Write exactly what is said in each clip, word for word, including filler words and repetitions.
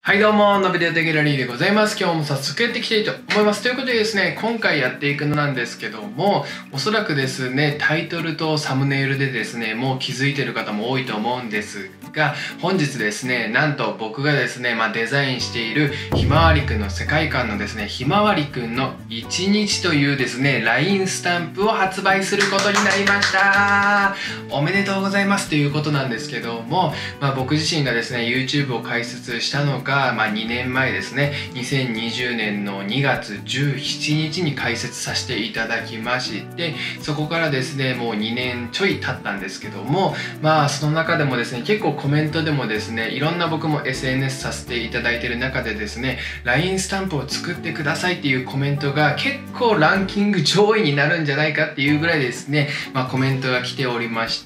はいどうも、のびでやってギャラリーでございます。今日も早速やっていきたいと思います。ということでですね、今回やっていくのなんですけども、おそらくですね、タイトルとサムネイルでですね、もう気づいてる方も多いと思うんですが、本日ですね、なんと僕がですね、まあ、デザインしているひまわりくんの世界観のですね、ひまわりくんのいちにちというですね、ライン スタンプを発売することになりました。おめでとうございますということなんですけども、まあ、僕自身がですね、YouTube を開設したのが、まあ、にねんまえですね、にせんにじゅうねんのにがつじゅうしちにちに開設させていただきまして、そこからですね、もうにねんちょい経ったんですけども、まあその中でもですね、結構コメントでもですね、いろんな僕も エスエヌエス させていただいている中でですね、ライン スタンプを作ってくださいっていうコメントが結構ランキング上位になるんじゃないかっていうぐらいですね、まあコメントが来ておりまして、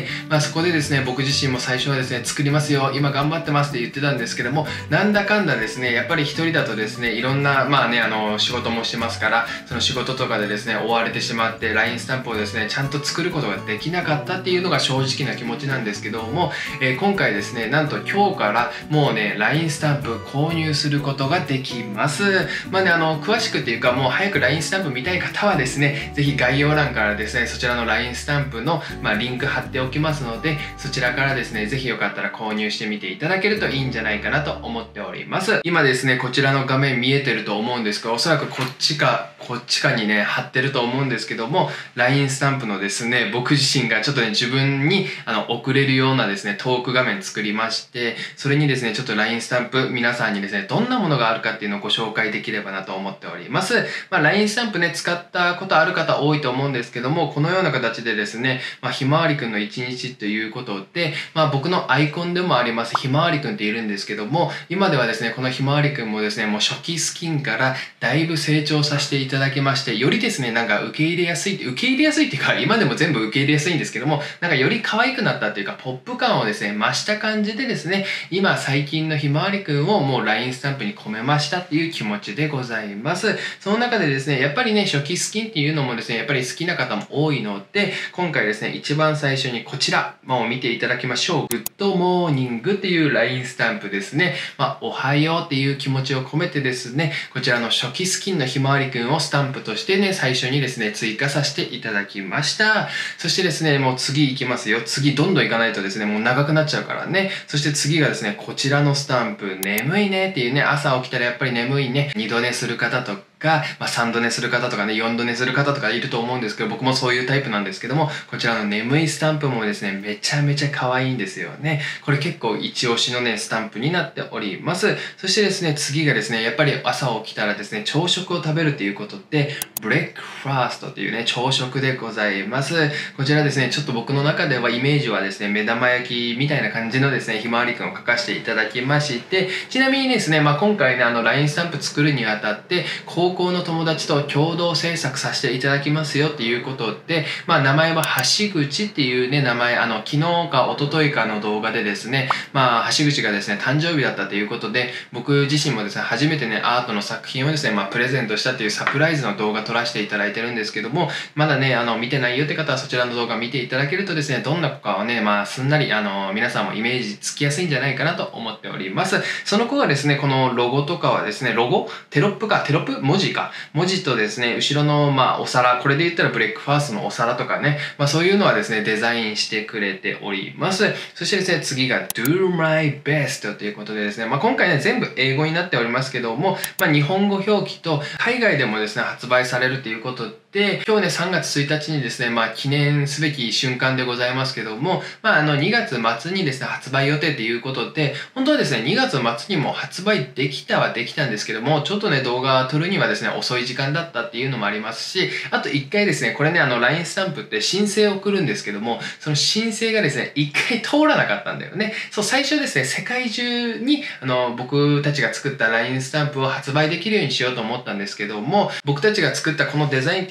まあそこでですね、僕自身も最初はですね、作りますよ、今頑張ってますって言ってたんですけども、なんだかんだですね、やっぱり一人だとですね、いろんなまあね、あの仕事もしてますから、その仕事とかでですね、追われてしまって ライン スタンプをですね、ちゃんと作ることができなかったっていうのが正直な気持ちなんですけども、えー、今回ですね、なんと今日からもうね、ライン スタンプ購入することができます。まあね、あの詳しくっていうか、もう早く ライン スタンプ見たい方はですね、ぜひ概要欄からですね、そちらの ライン スタンプの、まあ、リンク貼っておきますので、そちらからですね、ぜひよかったら購入してみていただけるといいんじゃないかなと思っております。今ですね、こちらの画面見えてると思うんですが、おそらくこっちかこっちかにね貼ってると思うんですけども、 ライン スタンプのですね、僕自身がちょっとね、自分にあの送れるようなですね、トーク画面作りまして、それにですね、ちょっと ライン スタンプ皆さんにですね、どんなものがあるかっていうのをご紹介できればなと思っております。まあ、ライン スタンプね、使ったことある方多いと思うんですけども、このような形でですね、まあ、ひまわりくんのいちにちということで、まあ、僕のアイコンでもありますひまわりくんっているんですけども、今ではですね、このひまわりくんもですね、もう初期スキンからだいぶ成長させていただきまして、よりですね、なんか受け入れやすい、受け入れやすいっていうか、今でも全部受け入れやすいんですけども、なんかより可愛くなったっていうか、ポップ感をですね、増した感じでですね、今最近のひまわりくんをもう ライン スタンプに込めましたっていう気持ちでございます。その中でですね、やっぱりね、初期スキンっていうのもですね、やっぱり好きな方も多いので、今回ですね、一番最初にこちら、もう見ていただきましょう。グッドモーニングっていう ライン スタンプですね。まあ、おはようっていう気持ちを込めてですね、こちらの初期スキンのひまわりくんをスタンプとしてね、最初にですね、追加させていただきました。そしてですね、もう次行きますよ。次どんどん行かないとですね、もう長くなっちゃうからね。そして次がですね、こちらのスタンプ、眠いねっていうね、朝起きたらやっぱり眠いね、二度寝する方とか、が、まあ、さんど寝する方とかね、よんど寝する方とかいると思うんですけど、僕もそういうタイプなんですけども、こちらの眠いスタンプもですね、めちゃめちゃ可愛いんですよね。これ結構一押しのね、スタンプになっております。そしてですね、次がですね、やっぱり朝起きたらですね、朝食を食べるということで、ブレックファーストっていうね、朝食でございます。こちらですね、ちょっと僕の中ではイメージはですね、目玉焼きみたいな感じのですね、ひまわりくんを描かせていただきまして、ちなみにですね、まあ、今回ね、あの ライン スタンプ作るにあたって、高校の友達と共同制作させていただきますよっていうことで、まあ、名前は橋口っていうね、名前、あの、昨日か一昨日かの動画でですね、まあ、橋口がですね、誕生日だったということで、僕自身もですね、初めてね、アートの作品をですね、まあ、プレゼントしたっていうサプライズの動画撮らせていただいてるんですけども、まだね、あの、見てないよって方はそちらの動画見ていただけるとですね、どんな子かをね、まあ、すんなり、あの、皆さんもイメージつきやすいんじゃないかなと思っております。その子はですね、このロゴとかはですね、ロゴテロップか、テロップ文字か。文字とですね、後ろの、まあ、お皿、これで言ったらブレックファーストのお皿とかね、まあ、そういうのはですね、デザインしてくれております。そしてですね、次が Do My Best ということでですね、まあ、今回ね、全部英語になっておりますけども、まあ、日本語表記と海外でもですね、発売されるということで、今日ね、さんがつついたちにですね、まあ、記念すべき瞬間でございますけども、まあ、あの、にがつ末にですね、発売予定ということで、本当はですね、にがつ末にも発売できたはできたんですけども、ちょっとね、動画撮るにはですね、遅い時間だったっていうのもありますし、あと一回ですね、これね、あの、ライン スタンプって申請を送るんですけども、その申請がですね、一回通らなかったんだよね。そう、最初ですね、世界中に、あの、僕たちが作った ライン スタンプを発売できるようにしようと思ったんですけども、僕たちが作ったこのデザインって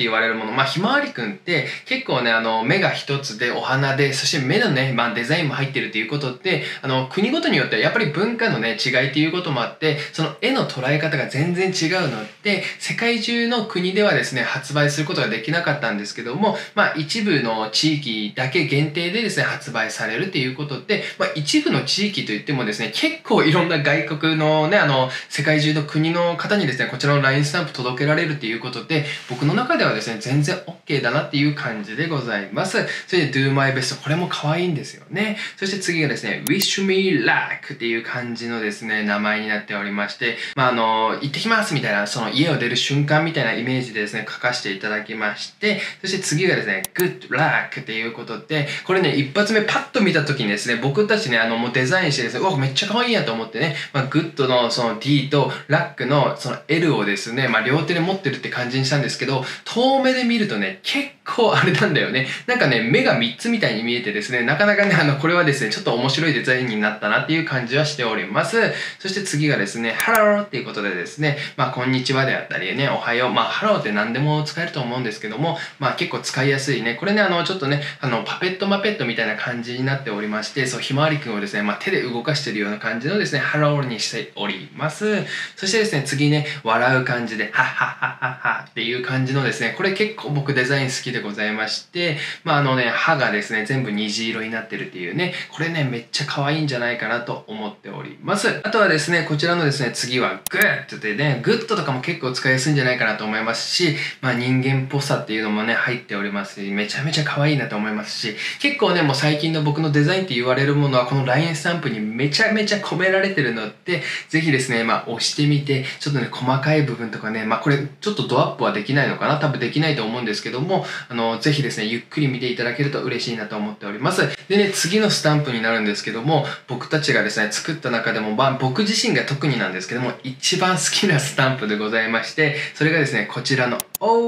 言われるもの、まあ、ひまわりくんって結構ね、あの、目が一つでお花で、そして目のね、まあ、デザインも入ってるっていうことって、あの、国ごとによってはやっぱり文化のね、違いっていうこともあって、その絵の捉え方が全然違うので、世界中の国ではですね、発売することができなかったんですけども、まあ、一部の地域だけ限定でですね、発売されるっていうことで、まあ、一部の地域といってもですね、結構いろんな外国のね、あの、世界中の国の方にですね、こちらの ライン スタンプ届けられるっていうことで、僕の中ではですね、全然 OK だなっていう感じでございます。それで Do My Best、これも可愛いんですよね。そして次がですね、Wish Me Luck っていう感じのですね、名前になっておりまして、まあ、あの、行ってきますみたいな、その家を出る瞬間みたいなイメージでですね、書かせていただきまして、そして次がですね、Good Luck っていうことで、これね、一発目パッと見た時にですね、僕たちね、あの、もうデザインしてですね、うわ、めっちゃ可愛いやと思ってね、まあ、Good のその D と Luck のその L をですね、まあ、両手で持ってるって感じにしたんですけど、遠目で見るとね、結構あれなんだよね。なんかね、目がみっつみたいに見えてですね、なかなかね、あの、これはですね、ちょっと面白いデザインになったなっていう感じはしております。そして次がですね、Hello っていうことでですね、まあ、こんにちはであったりね、おはよう、まあ、Hello って何でも使えると思うんですけども、まあ、結構使いやすいね。これね、あの、ちょっとね、あの、パペットマペットみたいな感じになっておりまして、そう、ひまわりくんをですね、まあ、手で動かしてるような感じのですね、Hello にしております。そしてですね、次ね、笑う感じで、はっはっはっはっはっていう感じのですね、これ結構僕デザイン好きでございまして、まあ、あのね、歯がですね、全部虹色になってるっていうね、これね、めっちゃ可愛いんじゃないかなと思っております。あとはですね、こちらのですね、次は Good でね、Good とかも結構使いやすいんじゃないかなと思いますし、まあ、人間っぽさっていうのもね、入っておりますし、めちゃめちゃ可愛いなと思いますし、結構ね、もう最近の僕のデザインって言われるものは、この ライン スタンプにめちゃめちゃ込められてるので、ぜひですね、まあ、押してみて、ちょっとね、細かい部分とかね、まあ、これ、ちょっとドアップはできないのかな、多分できないと思うんですけども、あの、ぜひですね、ゆっくり見ていただけると嬉しいなと思っております。でね、次のスタンプになるんですけども、僕たちがですね、作った中でも、まあ、僕自身が特になんですけども、一番好きなスタンプでございまして、それがですね、こちらの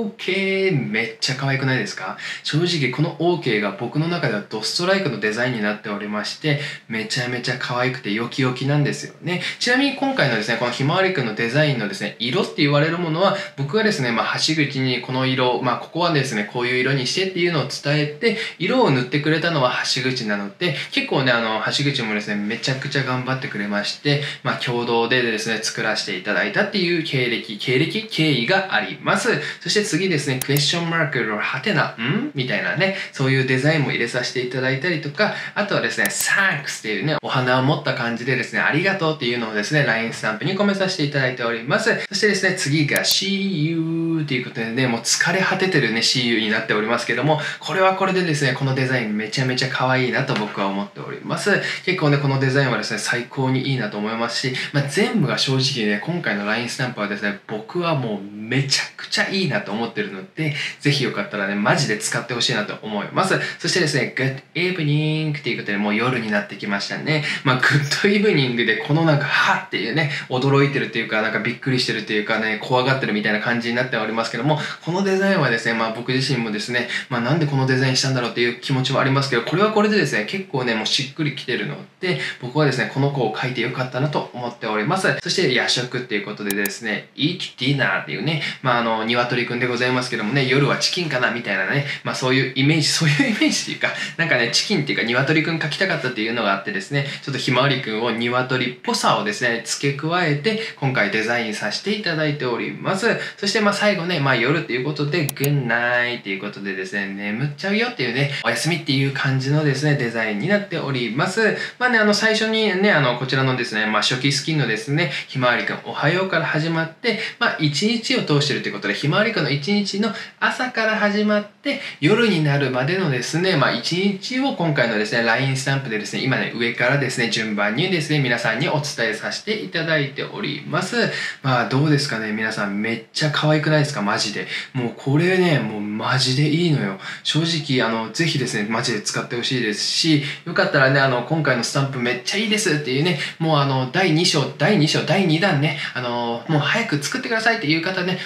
OK、めっちゃ可愛くないですか？正直この OK が僕の中ではドストライクのデザインになっておりまして、めちゃめちゃ可愛くてヨキヨキなんですよね。ちなみに今回のですね、このひまわりくんのデザインのですね、色って言われるものは、僕がですね、まあ、橋口にこの色、まあ、ここはですね、こういう色にしてっていうのを伝えて、色を塗ってくれたのは橋口なので、結構ね、あの、橋口もですね、めちゃくちゃ頑張ってくれまして、まあ、共同でですね、作らせていただいたっていう経歴、経歴、経緯があります。そして次ですね、クエスチョンマークのハテナ、んみたいなね、そういうデザインも入れさせていただいたりとか、あとはですね、Thanks っていうね、お花を持った感じでですね、ありがとうっていうのをですね、ライン スタンプに込めさせていただいております。そしてですね、次が See You っていうことでね、もう疲れ果ててるね、See You になっておりますけども、これはこれでですね、このデザインめちゃめちゃ可愛いなと僕は思っております。結構ね、このデザインはですね、最高にいいなと思いますし、まあ、全部が正直ね、今回の ライン スタンプはですね、僕はもうめちゃくちゃいいなと思ってるので、ぜひよかったらね、マジで使ってほしいなと思います。そしてですね、Good Evening っていうことでもう夜になってきましたね。まあ、Good Evening でこのなんか、はっていうね、驚いてるっていうか、なんかびっくりしてるっていうかね、怖がってるみたいな感じになっておりますけども、このデザインはですね、まあ僕自身もですね、まあなんでこのデザインしたんだろうっていう気持ちはありますけど、これはこれでですね、結構ね、もうしっくりきてるので、僕はですね、この子を描いてよかったなと思っております。そして夜食っていうことでですね、Eat Dinner っていうね、まああの、鶏くんでございますけどもね、夜はチキンかなみたいなね、まあそういうイメージ、そういうイメージっていうか、なんかね、チキンっていうか鶏くん描きたかったっていうのがあってですね、ちょっとひまわりくんを鶏っぽさをですね、付け加えて、今回デザインさせていただいております。そしてまあ最後ね、まあ夜っていうことで、Good night っていうことでですね、眠っちゃうよっていうね、おやすみっていう感じのですね、デザインになっております。まあね、あの最初にね、あのこちらのですね、まあ初期スキンのですね、ひまわりくんおはようから始まって、まあ一日を通してるということで、ひまわりくんの一日の朝から始まって、夜になるまでのですね、まあ一日を今回のですね、ライン スタンプでですね、今ね、上からですね、順番にですね、皆さんにお伝えさせていただいております。まあどうですかね、皆さんめっちゃ可愛くないですか、マジで。もうこれね、もうマジでいいのよ。正直、あの、ぜひですね、マジで使ってほしいですし、よかったらね、あの、今回のスタンプめっちゃいいですっていうね、もうあの、だいに章、だいに章、だいに弾ね、あの、もう早く作ってくださいっていう方ね、多ければ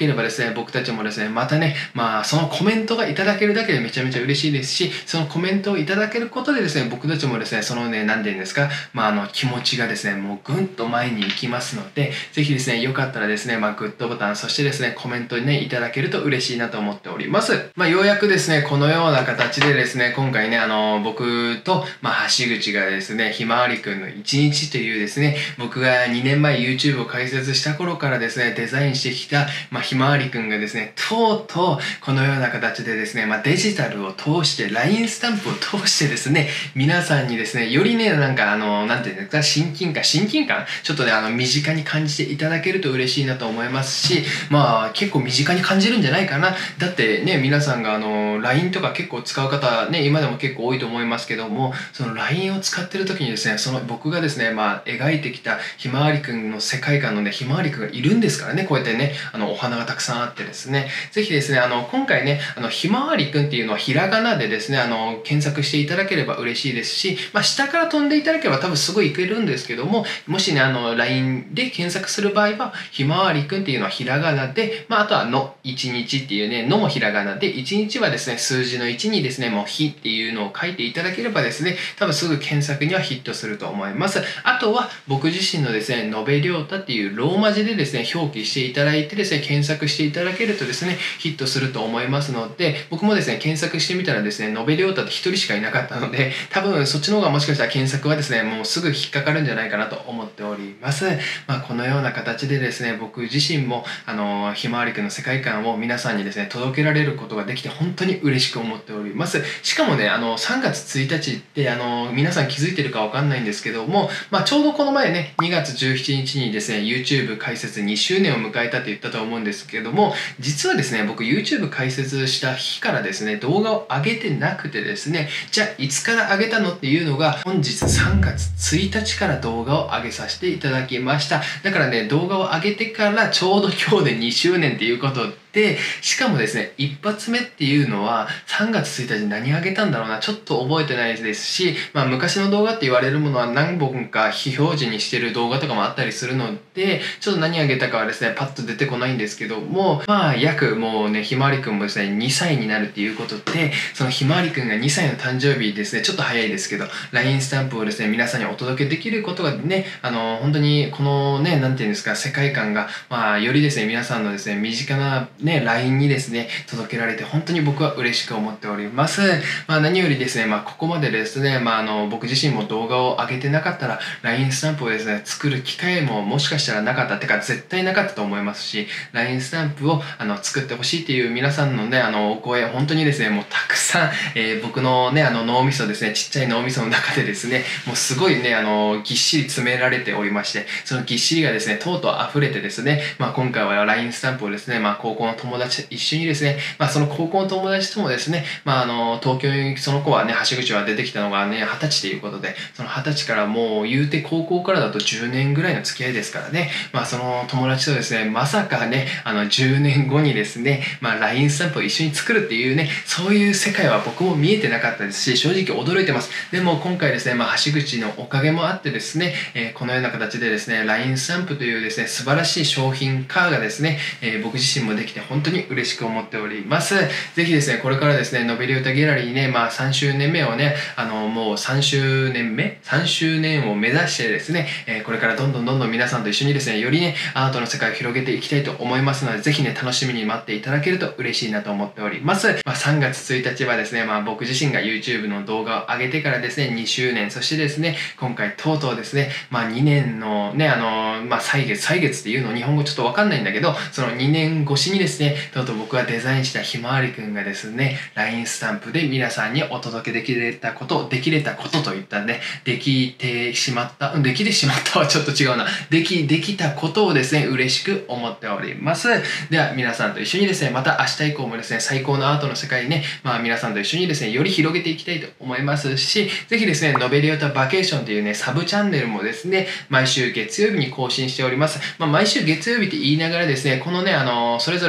ればですね、僕たちもですね、またね、まあ、そのコメントがいただけるだけでめちゃめちゃ嬉しいですし、そのコメントをいただけることでですね、僕たちもですね、そのね、何て言うんですか、まあ、あの、気持ちがですね、もうぐんと前に行きますので、ぜひですね、よかったらですね、まあ、グッドボタン、そしてですね、コメントにね、いただけると嬉しいなと思っております。まあ、ようやくですね、このような形でですね、今回ね、あの、僕と、まあ、橋口がですね、ひまわりくんのいちにちというですね、僕がにねんまえ YouTube を開設した頃からですね、デザインしてきた、まあ、ひまわりくんがですね、とうとう、このような形でですね、まあ、デジタルを通して、ライン スタンプを通してですね、皆さんにですね、よりね、なんかあの、なんていうんですか、親近感、親近感ちょっとね、あの、身近に感じていただけると嬉しいなと思いますし、まあ、結構身近に感じるんじゃないかな。だってね、皆さんがあの、ライン とか結構使う方、ね、今でも結構多いと思いますけども、その ライン を使ってる時にですね、その僕がですね、まあ、描いてきたひまわりくんの世界観のね、ひまわりくんがいるんですからね、こうやってね、あの、お花がたくさんあってですね、ぜひですね、あの、今回ね、あの、ひまわりくんっていうのはひらがなでですね、あの、検索していただければ嬉しいですし、まあ、下から飛んでいただければ多分すごいいけるんですけども、もしね、あの、ライン で検索する場合は、ひまわりくんっていうのはひらがなで、まあ、あとはの、いちにちっていうね、のもひらがなで、いちにちはですね、数字のいちにですね、もうひっていうのを書いていただければですね、多分すぐ検索にはヒットすると思います。あとは、僕自身のですね、のべりょうたっていうローマ字でですね、表記していただいてですね、検索していただけるとですね、ヒットすると思いますので、僕もですね、検索してみたらですね、のべりょうたってひとりしかいなかったので、多分そっちの方がもしかしたら検索はですね、もうすぐ引っかかるんじゃないかなと思っております。まあ、このような形でですね、僕自身も、あの、ひまわりくんの世界観を皆さんにですね、届けられることができて本当に嬉しく思っております。しかもね、あの、さんがつついたちって、あの、皆さん気づいてるかわかんないんですけども、まあ、ちょうどこの前ね、にがつじゅうしちにちにですね、YouTube 開設にしゅうねんを迎えたって言ったと思うんですけども、実はですね、僕 YouTube 開設した日からですね、動画を上げてなくてですね、じゃあいつから上げたのっていうのが、本日さんがつついたちから動画を上げさせていただきました。だからね、動画を上げてからちょうど今日でにしゅうねんっていうことで、しかもですね、一発目っていうのはさんがつついたちに何上げたんだろうな、ちょっと覚えてないですし、まあ昔の動画って言われるものは何本か非表示にしてる動画とかもあったりするので、ちょっと何上げたかはですね、パッと出てこないんですけども、まあ約もうね、ひまわりくんもですね、にさいになるっていうことで、そのひまわりくんがにさいの誕生日ですね、ちょっと早いですけど、ライン スタンプをですね、皆さんにお届けできることがね、あの、本当にこのね、なんていうんですか、世界観が、まあよりですね、皆さんのですね、身近なね、ライン にですね、届けられて本当に僕は嬉しく思っております。まあ何よりですね、まあここまでですね、まああの、僕自身も動画を上げてなかったら、ライン スタンプをですね、作る機会ももしかしたらなかったってか、絶対なかったと思いますし、ライン スタンプをあの作ってほしいっていう皆さんのね、あの、お声、本当にですね、もうたくさん、えー、僕のね、あの脳みそですね、ちっちゃい脳みその中でですね、もうすごいね、あの、ぎっしり詰められておりまして、そのぎっしりがですね、とうとう溢れてですね、まあ今回は ライン スタンプをですね、まあ高校の友達と一緒にですね、まあその高校の友達ともですね、まああの、東京にその子はね、橋口は出てきたのがね、はたちということで、そのはたちからもう言うて高校からだとじゅうねんぐらいの付き合いですからね、まあその友達とですね、まさかね、あのじゅうねんごにですね、まあ ライン スタンプを一緒に作るっていうね、そういう世界は僕も見えてなかったですし、正直驚いてます。でも今回ですね、まあ橋口のおかげもあってですね、えー、このような形でですね、ライン スタンプというですね、素晴らしい商品化がですね、えー、僕自身もできて本当に嬉しく思っております。ぜひですね、これからですね、のべり歌ギャラリーにね、まあさんしゅうねんめをね、あのもうさんしゅうねんめ ?さん 周年を目指してですね、えー、これからどんどんどんどん皆さんと一緒にですね、よりね、アートの世界を広げていきたいと思いますので、ぜひね、楽しみに待っていただけると嬉しいなと思っております。まあさんがつついたちはですね、まあ僕自身が YouTube の動画を上げてからですね、にしゅうねん、そしてですね、今回とうとうですね、まあにねんのね、あの、まあ歳月、歳月っていうの日本語ちょっとわかんないんだけど、そのにねん越しにですね、とうとう僕がデザインしたひまわりくんがですね、ライン スタンプで皆さんにお届けできれたこと、できれたことといったね、できてしまった、できてしまったはちょっと違うな。でき、できたことをですね、嬉しく思っております。では皆さんと一緒にですね、また明日以降もですね、最高のアートの世界にね、まあ皆さんと一緒にですね、より広げていきたいと思いますし、ぜひですね、ノベリオタバケーションというね、サブチャンネルもですね、毎週月曜日に更新しております。まあ毎週月曜日って言いながらですね、このね、あの、それぞれ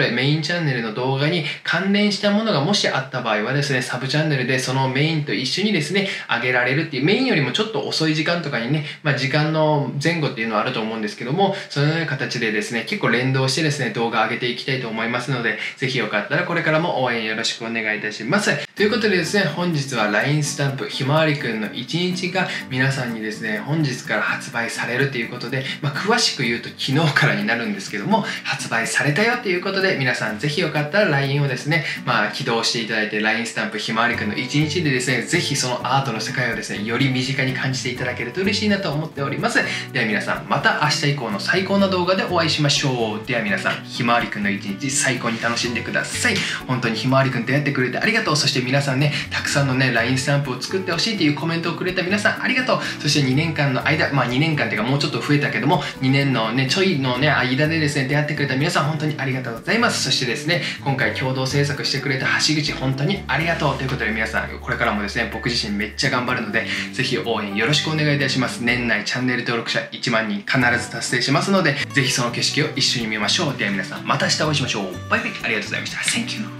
でメインチャンネルの動画に関連したものがもしあった場合はですね、サブチャンネルでそのメインと一緒にですね、上げられるっていう、メインよりもちょっと遅い時間とかにね、まあ時間の前後っていうのはあると思うんですけども、そのような形でですね、結構連動してですね、動画上げていきたいと思いますので、ぜひよかったらこれからも応援よろしくお願いいたします。ということでですね、本日は ライン スタンプひまわりくんのいちにちが皆さんにですね、本日から発売されるということで、まあ、詳しく言うと昨日からになるんですけども、発売されたよということで、皆さんぜひよかったら ライン をですね、まあ起動していただいて、 ライン スタンプひまわりくんのいちにちでですね、ぜひそのアートの世界をですね、より身近に感じていただけると嬉しいなと思っております。では皆さん、また明日以降の最高な動画でお会いしましょう。では皆さん、ひまわりくんのいちにち最高に楽しんでください。本当にひまわりくん出会ってくれてありがとう。そして皆さんね、たくさんのね ライン スタンプを作ってほしいというコメントをくれた皆さんありがとう。そしてにねんかんの間、まあにねんかんっていうかもうちょっと増えたけども、にねんのねちょいのね間でですね出会ってくれた皆さん本当にありがとうございます。そしてですね、今回共同制作してくれた橋口本当にありがとうということで、皆さんこれからもですね、僕自身めっちゃ頑張るので、ぜひ応援よろしくお願いいたします。年内チャンネル登録者いちまんにん必ず達成しますので、ぜひその景色を一緒に見ましょう。では皆さん、また明日お会いしましょう。バイバイ。ありがとうございました。 Thank you。